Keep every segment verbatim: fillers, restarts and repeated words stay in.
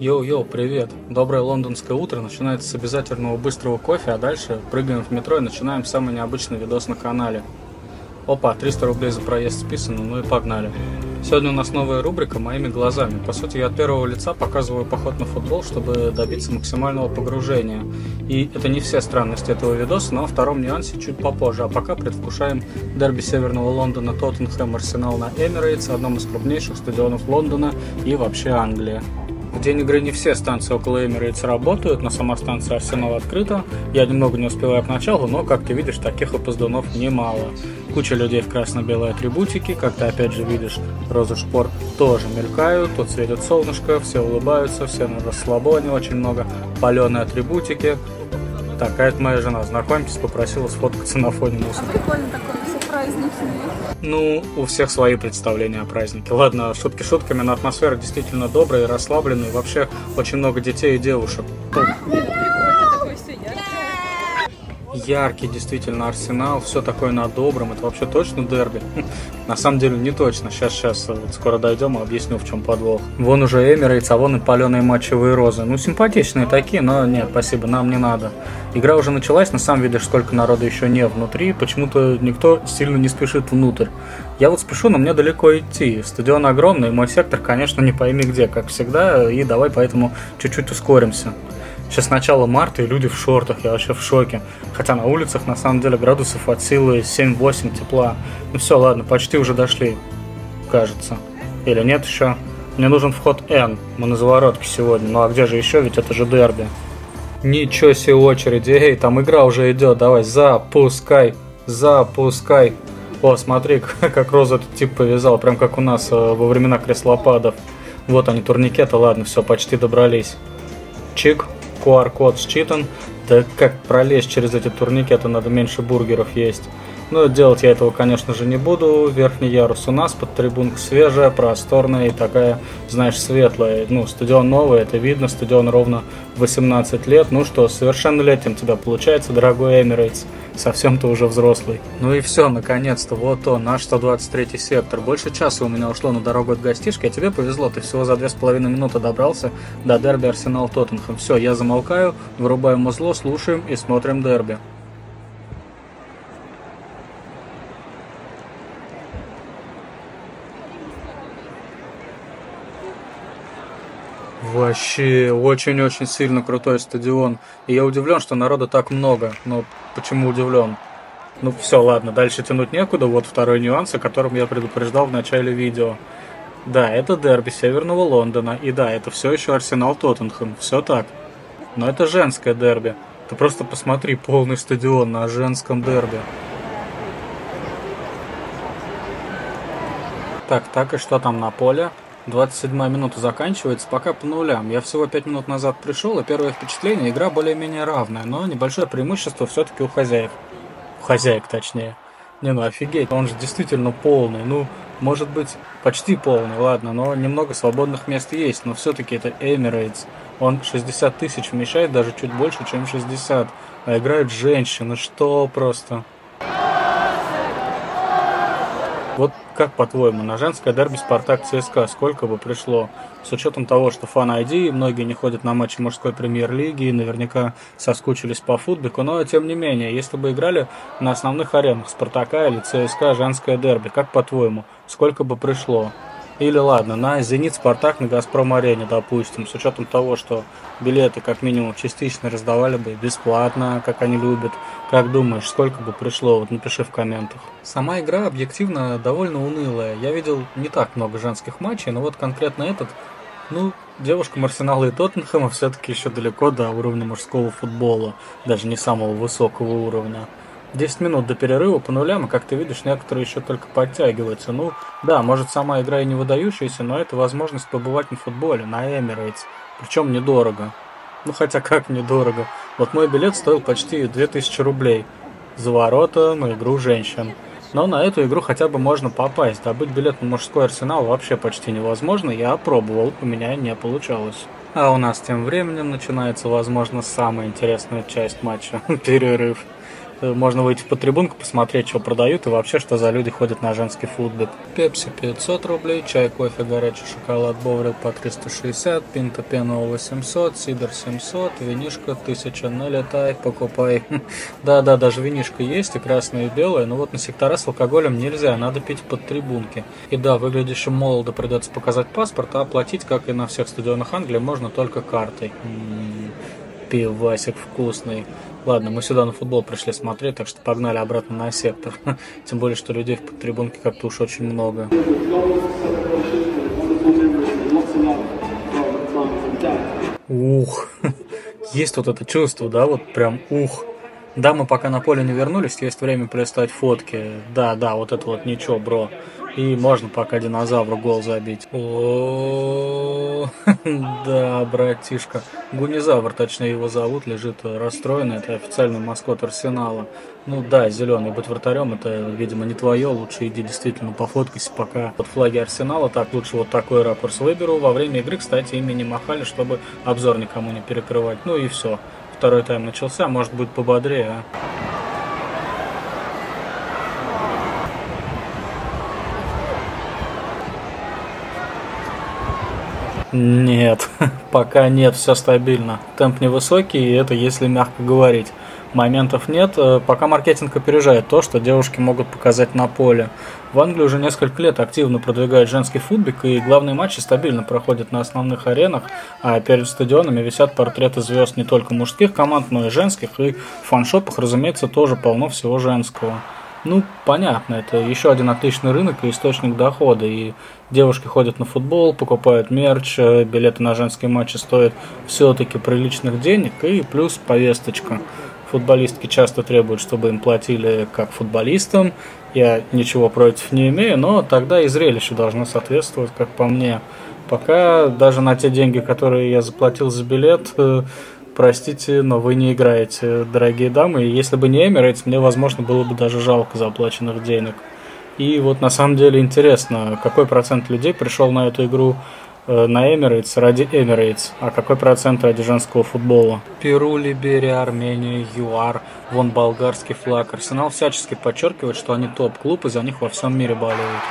Йоу-йоу, привет! Доброе лондонское утро начинается с обязательного быстрого кофе, а дальше прыгаем в метро и начинаем самый необычный видос на канале. Опа, триста рублей за проезд списано, ну и погнали. Сегодня у нас новая рубрика «Моими глазами». По сути, я от первого лица показываю поход на футбол, чтобы добиться максимального погружения. И это не все странности этого видоса, но о втором нюансе чуть попозже. А пока предвкушаем дерби Северного Лондона Тоттенхэм-Арсенал на Эмирейтс, одном из крупнейших стадионов Лондона и вообще Англии. В день игры не все станции около Эмирейтс работают, но сама станция Арсенал открыта. Я немного не успеваю к началу, но, как ты видишь, таких опоздунов немало. Куча людей в красно-белой атрибутике, как ты опять же видишь, розы шпор тоже мелькают, тут светит солнышко, все улыбаются, все на расслабоне, очень много паленой атрибутики. Так, а это моя жена, знакомьтесь, попросила сфоткаться на фоне мусора. А прикольно такой, все праздничный. Ну, у всех свои представления о празднике. Ладно, шутки шутками, но атмосфера действительно добрая и расслабленная, и вообще очень много детей и девушек. Яркий действительно Арсенал, все такое на добром, это вообще точно дерби? На самом деле не точно, сейчас, сейчас, вот скоро дойдем и объясню, в чем подвох. Вон уже Эмирейтс, а вон и паленые матчевые розы. Ну, симпатичные такие, но нет, спасибо, нам не надо. Игра уже началась, но сам видишь, сколько народа еще не внутри, почему-то никто сильно не спешит внутрь. Я вот спешу, но мне далеко идти, стадион огромный, мой сектор, конечно, не пойми где, как всегда, и давай поэтому чуть-чуть ускоримся. Сейчас начало марта, и люди в шортах, я вообще в шоке. Хотя на улицах, на самом деле, градусов от силы семь-восемь тепла. Ну все, ладно, почти уже дошли, кажется. Или нет еще? Мне нужен вход N, мы на заворотке сегодня. Ну а где же еще, ведь это же дерби. Ничего себе очереди, эй, там игра уже идет, давай, запускай, запускай. О, смотри, как розу этот тип повязал, прям как у нас во времена креслопадов. Вот они, турникеты, ладно, все, почти добрались. Чик. ку ар-код считан. Да как пролезть через эти турникеты, надо меньше бургеров есть. Но делать я этого, конечно же, не буду. Верхний ярус у нас, под трибунка свежая, просторная и такая, знаешь, светлая. Ну, стадион новый, это видно, стадион ровно восемнадцать лет. Ну что, совершеннолетием тебя получается, дорогой Эмирейтс. Совсем ты уже взрослый. Ну и все, наконец-то, вот он, наш сто двадцать третий сектор. Больше часа у меня ушло на дорогу от гостишки, а тебе повезло, ты всего за две с половиной минуты добрался до дерби Арсенал-Тоттенхэм. Все, я замолкаю, вырубаю музло, слушаем и смотрим дерби. Вообще, очень-очень сильно крутой стадион. И я удивлен, что народу так много. Но почему удивлен? Ну все, ладно, дальше тянуть некуда. Вот второй нюанс, о котором я предупреждал в начале видео. Да, это дерби Северного Лондона. И да, это все еще Арсенал-Тоттенхэм. Все так. Но это женское дерби. Ты просто посмотри, полный стадион на женском дерби. Так, так, и что там на поле? двадцать седьмая минута заканчивается, пока по нулям. Я всего пять минут назад пришел, и первое впечатление, игра более-менее равная, но небольшое преимущество все-таки у хозяев. У хозяек, точнее. Не, ну офигеть, он же действительно полный, ну, может быть, почти полный, ладно, но немного свободных мест есть, но все-таки это Эмирейтс. Он шестьдесят тысяч вмещает, даже чуть больше, чем шестьдесят. А играют женщины, что просто... Вот как по-твоему, на женское дерби Спартак-ЦСКА сколько бы пришло? С учетом того, что Fan-ай ди, многие не ходят на матчи мужской премьер-лиги и наверняка соскучились по футбику, но тем не менее, если бы играли на основных аренах Спартака или ЦСКА женское дерби, как по-твоему, сколько бы пришло? Или ладно, на Зенит, Спартак на Газпром-арене, допустим, с учетом того, что билеты как минимум частично раздавали бы бесплатно, как они любят. Как думаешь, сколько бы пришло? Вот напиши в комментах. Сама игра объективно довольно унылая. Я видел не так много женских матчей, но вот конкретно этот, ну, девушкам Арсенала и Тоттенхэма все-таки еще далеко до уровня мужского футбола, даже не самого высокого уровня. десять минут до перерыва по нулям, и как ты видишь, некоторые еще только подтягиваются. Ну, да, может сама игра и не выдающаяся, но это возможность побывать на футболе, на Эмирейтс. Причем недорого. Ну, хотя как недорого. Вот мой билет стоил почти две тысячи рублей за ворота на игру женщин. Но на эту игру хотя бы можно попасть. Добыть билет на мужской Арсенал вообще почти невозможно. Я пробовал, у меня не получалось. А у нас тем временем начинается, возможно, самая интересная часть матча. Перерыв. Можно выйти по трибунку, посмотреть, что продают и вообще, что за люди ходят на женский футбол. Пепси пятьсот рублей, чай, кофе, горячий шоколад Боврил по триста шестьдесят, пинта пенового восемьсот, сидр семьсот, винишко тысяча, налетай, покупай. Да-да, даже винишко есть, и красное, и белое, но вот на сектора с алкоголем нельзя, надо пить под трибунки. И да, выглядящим молодо придется показать паспорт, а оплатить, как и на всех стадионах Англии, можно только картой. М-м-м, пивасик вкусный. Ладно, мы сюда на футбол пришли смотреть, так что погнали обратно на сектор. Тем более, что людей в трибунке как-то уж очень много. Ух, есть вот это чувство, да, вот прям ух. Да, мы пока на поле не вернулись, есть время полистать фотки. Да, да, вот это вот ничего, бро. И можно пока динозавру гол забить. О, да, братишка. Гунизавр, точнее его зовут, лежит расстроенный. Это официальный маскот Арсенала. Ну да, зеленый, быть вратарем, это, видимо, не твое. Лучше иди действительно пофоткайся пока под флаги Арсенала. Так, лучше вот такой ракурс выберу. Во время игры, кстати, ими не махали, чтобы обзор никому не перекрывать. Ну и все. Второй тайм начался, может быть пободрее, а? Нет, пока нет, все стабильно. Темп невысокий, и это если мягко говорить. Моментов нет, пока маркетинг опережает то, что девушки могут показать на поле. В Англии уже несколько лет активно продвигают женский футбик, и главные матчи стабильно проходят на основных аренах, а перед стадионами висят портреты звезд не только мужских команд, но и женских, и в фаншопах, разумеется, тоже полно всего женского. Ну, понятно, это еще один отличный рынок и источник дохода, и девушки ходят на футбол, покупают мерч, билеты на женские матчи стоят все-таки приличных денег, и плюс повесточка. Футболистки часто требуют, чтобы им платили как футболистам, я ничего против не имею, но тогда и зрелище должно соответствовать, как по мне. Пока даже на те деньги, которые я заплатил за билет, простите, но вы не играете, дорогие дамы. И если бы не Emirates, мне, возможно, было бы даже жалко заплаченных денег. И вот на самом деле интересно, какой процент людей пришел на эту игру э, на Emirates ради Emirates, а какой процент ради женского футбола? Перу, Либерия, Армения, ЮАР, вон болгарский флаг. Арсенал всячески подчеркивает, что они топ-клуб, и за них во всем мире болеют.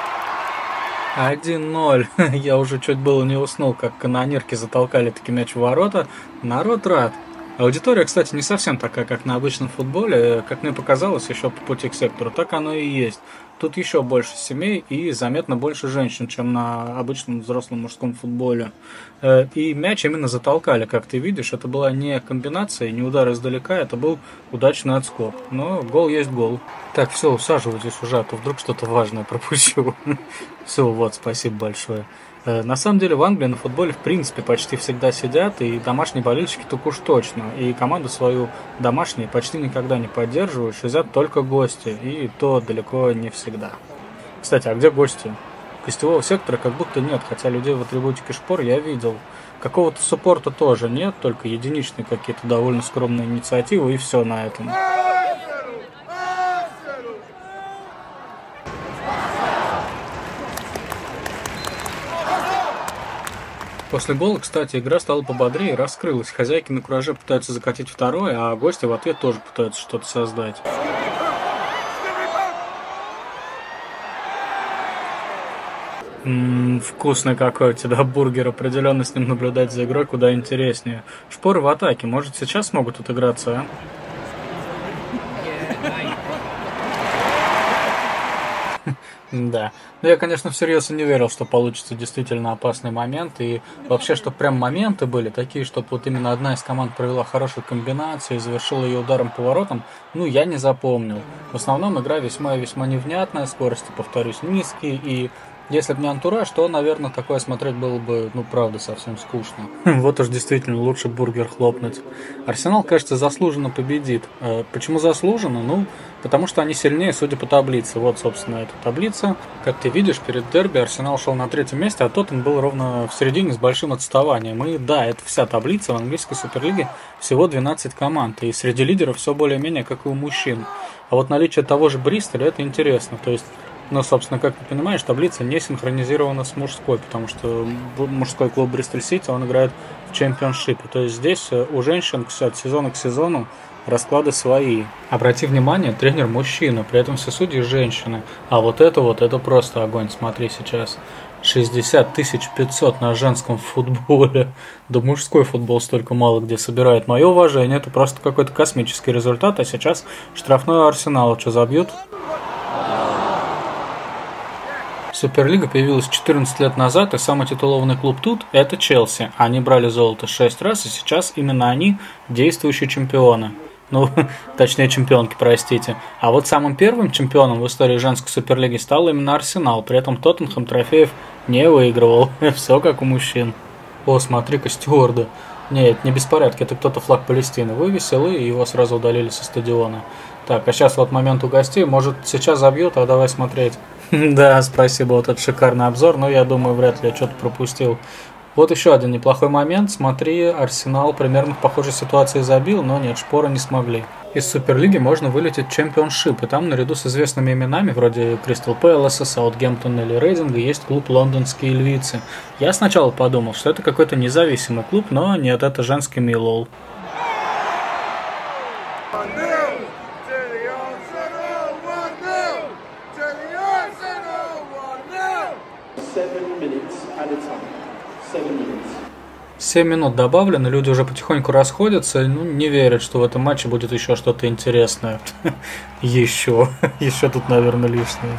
один ноль. Я уже чуть было не уснул, как канонирки затолкали таки мяч в ворота. Народ рад. Аудитория, кстати, не совсем такая, как на обычном футболе. Как мне показалось, еще по пути к сектору, так оно и есть. Тут еще больше семей и заметно больше женщин, чем на обычном взрослом мужском футболе. И мяч именно затолкали, как ты видишь. Это была не комбинация, не удар издалека, это был удачный отскок. Но гол есть гол. Так, все, усаживайтесь уже, а то вдруг что-то важное пропущу. Все, вот, спасибо большое. На самом деле в Англии на футболе в принципе почти всегда сидят, и домашние болельщики так уж точно. И команду свою домашние почти никогда не поддерживают, шизят только гости, и то далеко не всегда. Кстати, а где гости? Гостевого сектора как будто нет, хотя людей в атрибутике шпор я видел. Какого-то суппорта тоже нет, только единичные какие-то довольно скромные инициативы, и все на этом. После гола, кстати, игра стала пободрее и раскрылась. Хозяйки на кураже пытаются закатить второе, а гости в ответ тоже пытаются что-то создать. Ммм, вкусный какой у тебя бургер. Определенно с ним наблюдать за игрой куда интереснее. Шпоры в атаке. Может, сейчас могут отыграться, а? Да. Но я, конечно, всерьез и не верил, что получится действительно опасный момент. И вообще, чтобы прям моменты были такие, чтобы вот именно одна из команд провела хорошую комбинацию и завершила ее ударом по воротам, ну, я не запомнил. В основном игра весьма и весьма невнятная, скорости, повторюсь, низкие. И если бы не антураж, то, наверное, такое смотреть было бы, ну, правда, совсем скучно. Вот уж действительно лучше бургер хлопнуть. Арсенал, кажется, заслуженно победит. Почему заслуженно? Ну, потому что они сильнее, судя по таблице. Вот, собственно, эта таблица. Как ты видишь, перед дерби Арсенал шел на третьем месте, а Тоттенхэм был ровно в середине с большим отставанием. И да, это вся таблица. В английской суперлиге всего двенадцать команд. И среди лидеров все более-менее, как и у мужчин. А вот наличие того же Бристоля, это интересно. То есть, ну, собственно, как ты понимаешь, таблица не синхронизирована с мужской, потому что мужской клуб Бристоль Сити, он играет в чемпионшипе. То есть здесь у женщин от сезона к сезону расклады свои. Обрати внимание, тренер мужчина, при этом все судьи женщины. А вот это вот, это просто огонь, смотри сейчас. шестьдесят тысяч пятьсот на женском футболе. Да мужской футбол столько мало где собирает. Мое уважение, это просто какой-то космический результат. А сейчас штрафной Арсенал. Что, забьют? Суперлига появилась четырнадцать лет назад, и самый титулованный клуб тут – это Челси. Они брали золото шесть раз, и сейчас именно они действующие чемпионы. Ну, точнее, чемпионки, простите. А вот самым первым чемпионом в истории женской суперлиги стал именно Арсенал. При этом Тоттенхэм трофеев не выигрывал. Все как у мужчин. О, смотри-ка, стюарды. Нет, не беспорядки, это кто-то флаг Палестины вывесил, и его сразу удалили со стадиона. Так, а сейчас вот момент у гостей. Может, сейчас забьют, а давай смотреть. Да, спасибо, вот этот шикарный обзор, но я думаю, вряд ли я что-то пропустил. Вот еще один неплохой момент. Смотри, Арсенал примерно в похожей ситуации забил, но нет, шпоры не смогли. Из Суперлиги можно вылететь в Чемпионшип, и там наряду с известными именами, вроде Кристал Пэласа, Саутгемптона или Рейдинга, есть клуб Лондонские Львицы. Я сначала подумал, что это какой-то независимый клуб, но нет, это женский Миллол. семь минут добавлено, люди уже потихоньку расходятся, ну, не верят, что в этом матче будет еще что-то интересное. Еще. Еще тут, наверное, лишнее.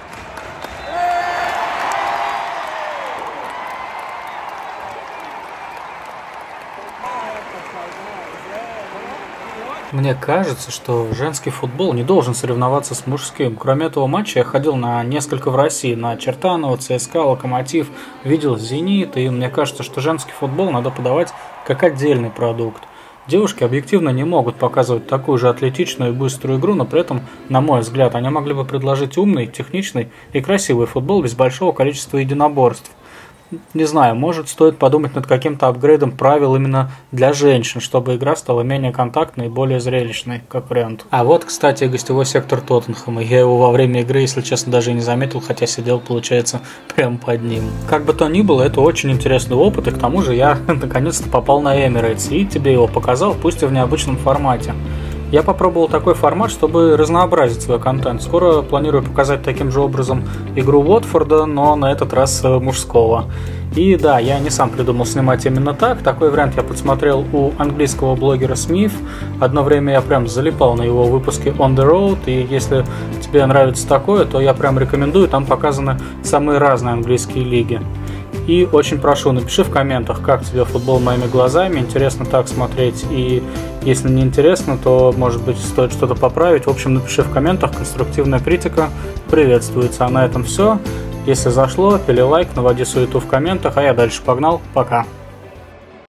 Мне кажется, что женский футбол не должен соревноваться с мужским. Кроме этого матча я ходил на несколько в России. На Чертаново, ЦСКА, Локомотив, видел Зенит. И мне кажется, что женский футбол надо подавать как отдельный продукт. Девушки объективно не могут показывать такую же атлетичную и быструю игру, но при этом, на мой взгляд, они могли бы предложить умный, техничный и красивый футбол без большого количества единоборств. Не знаю, может, стоит подумать над каким-то апгрейдом правил именно для женщин, чтобы игра стала менее контактной и более зрелищной, как вариант. А вот, кстати, гостевой сектор Тоттенхэма. Я его во время игры, если честно, даже и не заметил, хотя сидел, получается, прямо под ним. Как бы то ни было, это очень интересный опыт, и к тому же я наконец-то попал на Emirates, и тебе его показал, пусть и в необычном формате. Я попробовал такой формат, чтобы разнообразить свой контент. Скоро планирую показать таким же образом игру Уотфорда, но на этот раз мужского. И да, я не сам придумал снимать именно так. Такой вариант я подсмотрел у английского блогера Смит. Одно время я прям залипал на его выпуске On The Road. И если тебе нравится такое, то я прям рекомендую. Там показаны самые разные английские лиги. И очень прошу, напиши в комментах, как тебе футбол моими глазами, интересно так смотреть, и если не интересно, то, может быть, стоит что-то поправить. В общем, напиши в комментах, конструктивная критика приветствуется. А на этом все. Если зашло, пили лайк, наводи суету в комментах, а я дальше погнал. Пока.